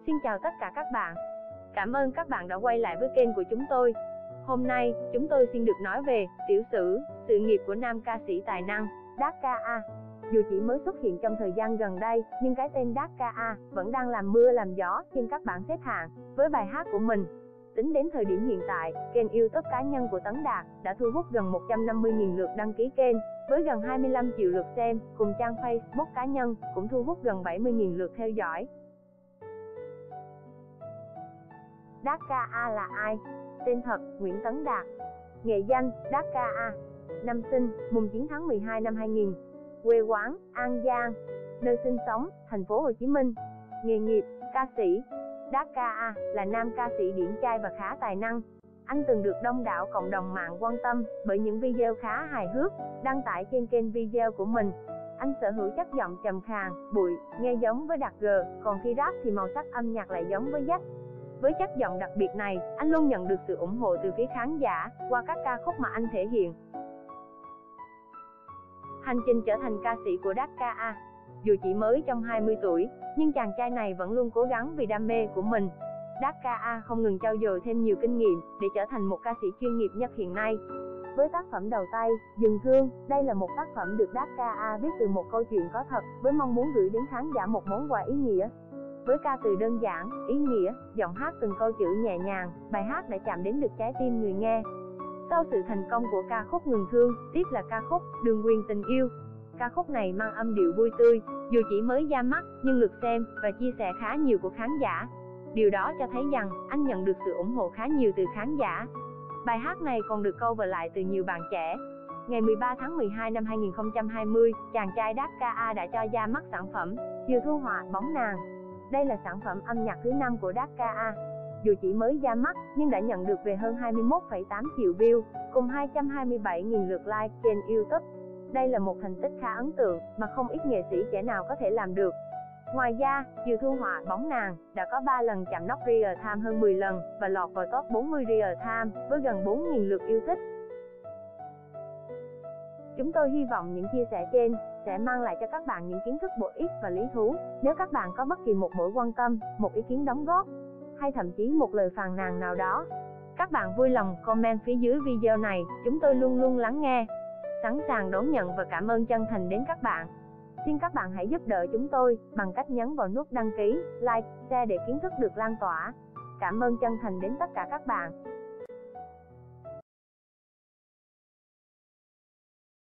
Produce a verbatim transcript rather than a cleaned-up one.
Xin chào tất cả các bạn. Cảm ơn các bạn đã quay lại với kênh của chúng tôi. Hôm nay, chúng tôi xin được nói về tiểu sử, sự nghiệp của nam ca sĩ tài năng Dakka A. Dù chỉ mới xuất hiện trong thời gian gần đây, nhưng cái tên Dakka A vẫn đang làm mưa làm gió trên các bảng xếp hạng với bài hát của mình. Tính đến thời điểm hiện tại, kênh YouTube cá nhân của Tấn Đạt đã thu hút gần một trăm năm mươi nghìn lượt đăng ký kênh, với gần hai mươi lăm triệu lượt xem, cùng trang Facebook cá nhân cũng thu hút gần bảy mươi nghìn lượt theo dõi. Dakka A là ai? Tên thật: Nguyễn Tấn Đạt. Nghệ danh: Dakka A. Năm sinh: mùng chín tháng mười hai năm hai nghìn. Quê quán: An Giang. Nơi sinh sống: thành phố Hồ Chí Minh. Nghề nghiệp: ca sĩ. Dakka A là nam ca sĩ điển trai và khá tài năng. Anh từng được đông đảo cộng đồng mạng quan tâm bởi những video khá hài hước đăng tải trên kênh video của mình. Anh sở hữu chất giọng trầm khàn, bụi, nghe giống với Đạt G, còn khi rap thì màu sắc âm nhạc lại giống với Jack. Với chất giọng đặc biệt này, anh luôn nhận được sự ủng hộ từ phía khán giả qua các ca khúc mà anh thể hiện. Hành trình trở thành ca sĩ của Dakka A. Dù chỉ mới trong hai mươi tuổi, nhưng chàng trai này vẫn luôn cố gắng vì đam mê của mình. Dakka A không ngừng trau dồi thêm nhiều kinh nghiệm để trở thành một ca sĩ chuyên nghiệp nhất hiện nay. Với tác phẩm đầu tay, Dừng Thương, đây là một tác phẩm được Dakka A viết từ một câu chuyện có thật, với mong muốn gửi đến khán giả một món quà ý nghĩa. Với ca từ đơn giản, ý nghĩa, giọng hát từng câu chữ nhẹ nhàng, bài hát đã chạm đến được trái tim người nghe. Sau sự thành công của ca khúc Ngừng Thương, tiếp là ca khúc Đường Quyền Tình Yêu. Ca khúc này mang âm điệu vui tươi, dù chỉ mới ra mắt, nhưng lượt xem và chia sẻ khá nhiều của khán giả. Điều đó cho thấy rằng, anh nhận được sự ủng hộ khá nhiều từ khán giả. Bài hát này còn được cover lại từ nhiều bạn trẻ. Ngày mười ba tháng mười hai năm hai nghìn không trăm hai mươi, chàng trai Dakka A đã cho ra mắt sản phẩm Chiều Thu Họa Bóng Nàng. Đây là sản phẩm âm nhạc thứ năm của Dakka A. Dù chỉ mới ra mắt, nhưng đã nhận được về hơn hai mươi mốt phẩy tám triệu view, cùng hai trăm hai mươi bảy nghìn lượt like trên YouTube. Đây là một thành tích khá ấn tượng mà không ít nghệ sĩ trẻ nào có thể làm được. Ngoài ra, Chiều Thu Họa Bóng Nàng đã có ba lần chạm nóc Real Time hơn mười lần và lọt vào top bốn mươi Real Time với gần bốn nghìn lượt yêu thích. Chúng tôi hy vọng những chia sẻ trên sẽ mang lại cho các bạn những kiến thức bổ ích và lý thú. Nếu các bạn có bất kỳ một mối quan tâm, một ý kiến đóng góp, hay thậm chí một lời phàn nàn nào đó, các bạn vui lòng comment phía dưới video này, chúng tôi luôn luôn lắng nghe, sẵn sàng đón nhận và cảm ơn chân thành đến các bạn. Xin các bạn hãy giúp đỡ chúng tôi bằng cách nhấn vào nút đăng ký, like, share để kiến thức được lan tỏa. Cảm ơn chân thành đến tất cả các bạn.